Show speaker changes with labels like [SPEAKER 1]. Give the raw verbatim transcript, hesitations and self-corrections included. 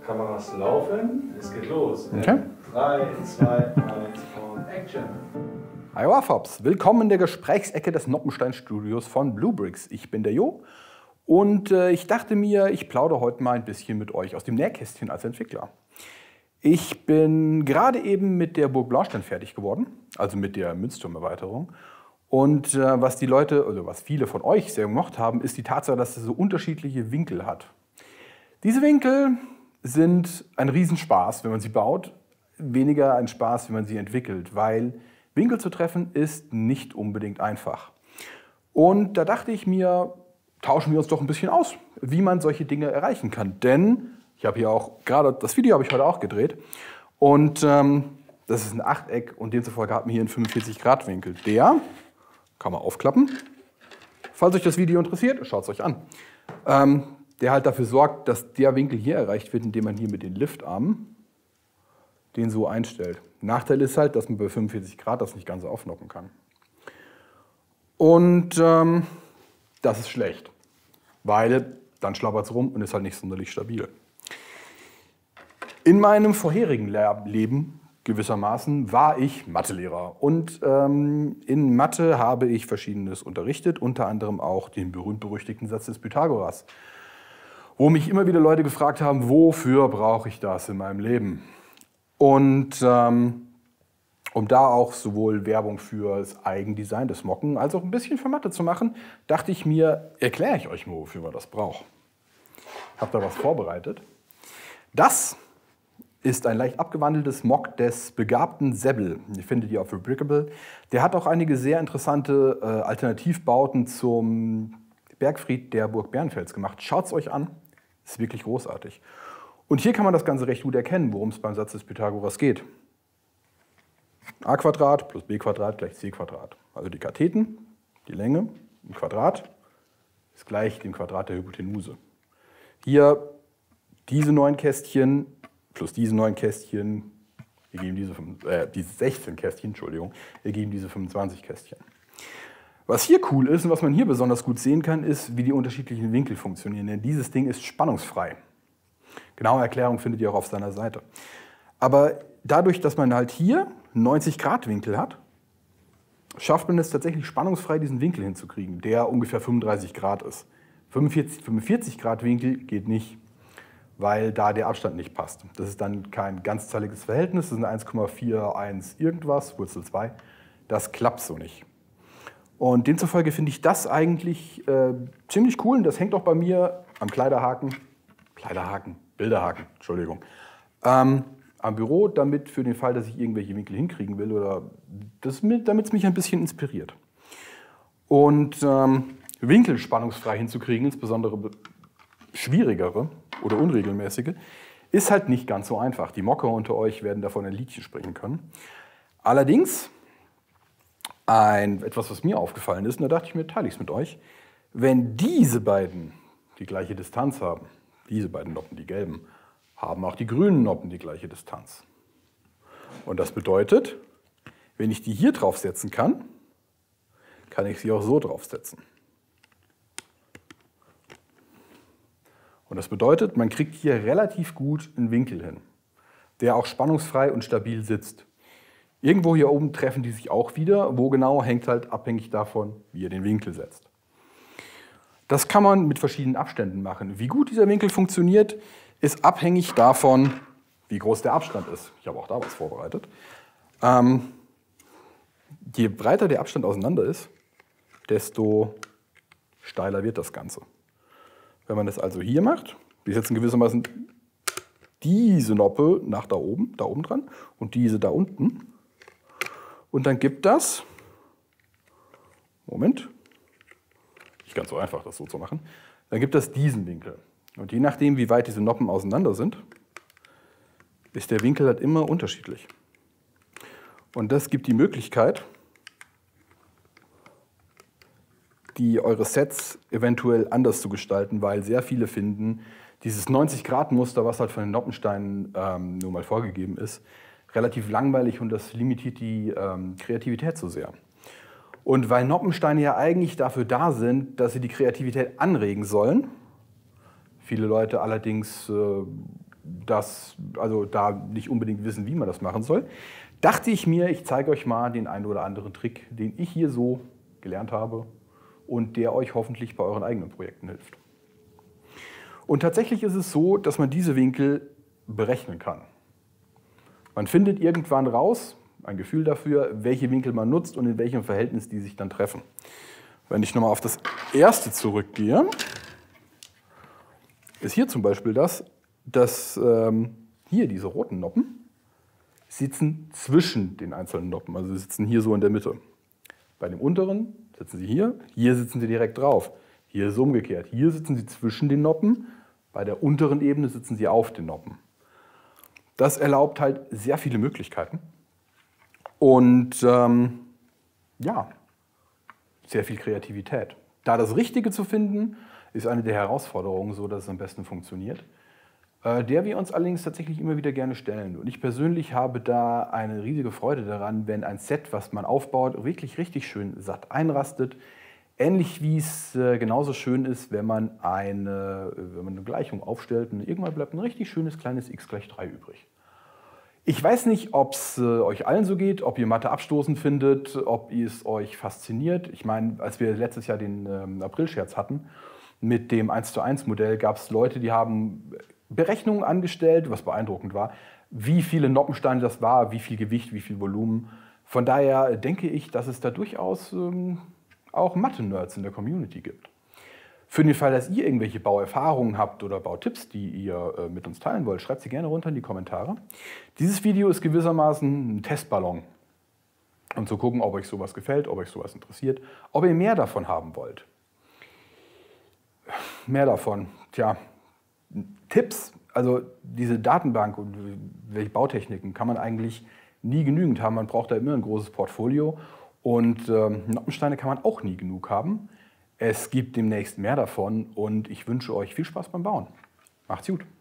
[SPEAKER 1] Kameras laufen, es geht los.
[SPEAKER 2] Okay.
[SPEAKER 1] drei, zwei, eins und Action.
[SPEAKER 2] Hi Wafabs, willkommen in der Gesprächsecke des Noppenstein-Studios von Bluebricks. Ich bin der Jo und äh, ich dachte mir, ich plaudere heute mal ein bisschen mit euch aus dem Nähkästchen als Entwickler. Ich bin gerade eben mit der Burg Blaustein fertig geworden, also mit der Münzturmerweiterung. Und äh, was die Leute, also was viele von euch sehr gemocht haben, ist die Tatsache, dass es so unterschiedliche Winkel hat. Diese Winkel sind ein Riesenspaß, wenn man sie baut, weniger ein Spaß, wenn man sie entwickelt, weil Winkel zu treffen ist nicht unbedingt einfach. Und da dachte ich mir, tauschen wir uns doch ein bisschen aus, wie man solche Dinge erreichen kann. Denn ich habe hier auch, gerade das Video habe ich heute auch gedreht, und ähm, das ist ein Achteck und demzufolge hat man hier einen fünfundvierzig Grad Winkel. Der kann man aufklappen. Falls euch das Video interessiert, schaut es euch an. Ähm, der halt dafür sorgt, dass der Winkel hier erreicht wird, indem man hier mit den Liftarmen den so einstellt. Nachteil ist halt, dass man bei fünfundvierzig Grad das nicht ganz aufnocken kann. Und ähm, das ist schlecht, weil dann schlabbert es rum und ist halt nicht sonderlich stabil. In meinem vorherigen Leben gewissermaßen war ich Mathelehrer und ähm, in Mathe habe ich Verschiedenes unterrichtet, unter anderem auch den berühmt-berüchtigten Satz des Pythagoras, wo mich immer wieder Leute gefragt haben, wofür brauche ich das in meinem Leben? Und ähm, um da auch sowohl Werbung für das Eigendesign des Mocken als auch ein bisschen für Mathe zu machen, dachte ich mir, erkläre ich euch mal, wofür man das braucht. Ich habe da was vorbereitet. Das ist ein leicht abgewandeltes Mock des begabten Sebbel. Ihr findet ihr auf Rebrickable. Der hat auch einige sehr interessante äh, Alternativbauten zum Bergfried der Burg Bärenfels gemacht. Schaut es euch an, ist wirklich großartig. Und hier kann man das Ganze recht gut erkennen, worum es beim Satz des Pythagoras geht. a Quadrat plus b Quadrat gleich c Quadrat. Also die Katheten, die Länge im Quadrat, ist gleich dem Quadrat der Hypotenuse. Hier diese neun Kästchen plus diese neun Kästchen ergeben diese, äh, diese sechzehn Kästchen, Entschuldigung, ergeben diese fünfundzwanzig Kästchen. Was hier cool ist und was man hier besonders gut sehen kann, ist, wie die unterschiedlichen Winkel funktionieren. Denn dieses Ding ist spannungsfrei. Genaue Erklärung findet ihr auch auf seiner Seite. Aber dadurch, dass man halt hier neunzig Grad Winkel hat, schafft man es tatsächlich spannungsfrei, diesen Winkel hinzukriegen, der ungefähr fünfunddreißig Grad ist. fünfundvierzig Grad Winkel geht nicht, weil da der Abstand nicht passt. Das ist dann kein ganzzahliges Verhältnis, das ist ein eins Komma einundvierzig irgendwas, Wurzel zwei. Das klappt so nicht. Und demzufolge finde ich das eigentlich äh, ziemlich cool. Und das hängt auch bei mir am Kleiderhaken, Kleiderhaken, Bilderhaken, Entschuldigung, ähm, am Büro, damit für den Fall, dass ich irgendwelche Winkel hinkriegen will oder damit es mich ein bisschen inspiriert. Und ähm, Winkel spannungsfrei hinzukriegen, insbesondere schwierigere oder unregelmäßige, ist halt nicht ganz so einfach. Die Mocker unter euch werden davon ein Liedchen springen können. Allerdings, ein, etwas, was mir aufgefallen ist, und da dachte ich mir, teile ich es mit euch, wenn diese beiden die gleiche Distanz haben, diese beiden Noppen, die gelben, haben auch die grünen Noppen die gleiche Distanz. Und das bedeutet, wenn ich die hier draufsetzen kann, kann ich sie auch so draufsetzen. Und das bedeutet, man kriegt hier relativ gut einen Winkel hin, der auch spannungsfrei und stabil sitzt. Irgendwo hier oben treffen die sich auch wieder. Wo genau, hängt halt abhängig davon, wie ihr den Winkel setzt. Das kann man mit verschiedenen Abständen machen. Wie gut dieser Winkel funktioniert, ist abhängig davon, wie groß der Abstand ist. Ich habe auch da was vorbereitet. Ähm, je breiter der Abstand auseinander ist, desto steiler wird das Ganze. Wenn man das also hier macht, wir setzen gewissermaßen diese Noppe nach da oben, da oben dran und diese da unten. Und dann gibt das, Moment, nicht ganz so einfach, das so zu machen, dann gibt das diesen Winkel. Und je nachdem, wie weit diese Noppen auseinander sind, ist der Winkel halt immer unterschiedlich. Und das gibt die Möglichkeit, die eure Sets eventuell anders zu gestalten, weil sehr viele finden, dieses neunzig Grad Muster, was halt von den Noppensteinen ähm, nur mal vorgegeben ist, relativ langweilig und das limitiert die ähm, Kreativität so sehr. Und weil Noppensteine ja eigentlich dafür da sind, dass sie die Kreativität anregen sollen, viele Leute allerdings äh, das, also da nicht unbedingt wissen, wie man das machen soll, dachte ich mir, ich zeige euch mal den einen oder anderen Trick, den ich hier so gelernt habe und der euch hoffentlich bei euren eigenen Projekten hilft. Und tatsächlich ist es so, dass man diese Winkel berechnen kann. Man findet irgendwann raus, ein Gefühl dafür, welche Winkel man nutzt und in welchem Verhältnis die sich dann treffen. Wenn ich nochmal auf das erste zurückgehe, ist hier zum Beispiel das, dass ähm, hier diese roten Noppen sitzen zwischen den einzelnen Noppen, also sie sitzen hier so in der Mitte. Bei dem unteren sitzen sie hier, hier sitzen sie direkt drauf. Hier ist es umgekehrt, hier sitzen sie zwischen den Noppen, bei der unteren Ebene sitzen sie auf den Noppen. Das erlaubt halt sehr viele Möglichkeiten und ähm, ja, sehr viel Kreativität. Da das Richtige zu finden, ist eine der Herausforderungen, so dass es am besten funktioniert, äh, der wir uns allerdings tatsächlich immer wieder gerne stellen. Und ich persönlich habe da eine riesige Freude daran, wenn ein Set, was man aufbaut, wirklich richtig schön satt einrastet. Ähnlich wie es äh, genauso schön ist, wenn man, eine, wenn man eine Gleichung aufstellt und irgendwann bleibt ein richtig schönes kleines x gleich drei übrig. Ich weiß nicht, ob es äh, euch allen so geht, ob ihr Mathe abstoßend findet, ob es euch fasziniert. Ich meine, als wir letztes Jahr den ähm, Aprilscherz hatten, mit dem eins zu eins Modell gab es Leute, die haben Berechnungen angestellt, was beeindruckend war, wie viele Noppensteine das war, wie viel Gewicht, wie viel Volumen. Von daher denke ich, dass es da durchaus ähm, auch Mathe-Nerds in der Community gibt. Für den Fall, dass ihr irgendwelche Bauerfahrungen habt oder Bautipps, die ihr äh, mit uns teilen wollt, schreibt sie gerne runter in die Kommentare. Dieses Video ist gewissermaßen ein Testballon, um zu gucken, ob euch sowas gefällt, ob euch sowas interessiert, ob ihr mehr davon haben wollt. Mehr davon, tja, Tipps, also diese Datenbank und welche Bautechniken kann man eigentlich nie genügend haben. Man braucht da immer ein großes Portfolio und ähm, Noppensteine kann man auch nie genug haben. Es gibt demnächst mehr davon und ich wünsche euch viel Spaß beim Bauen. Macht's gut!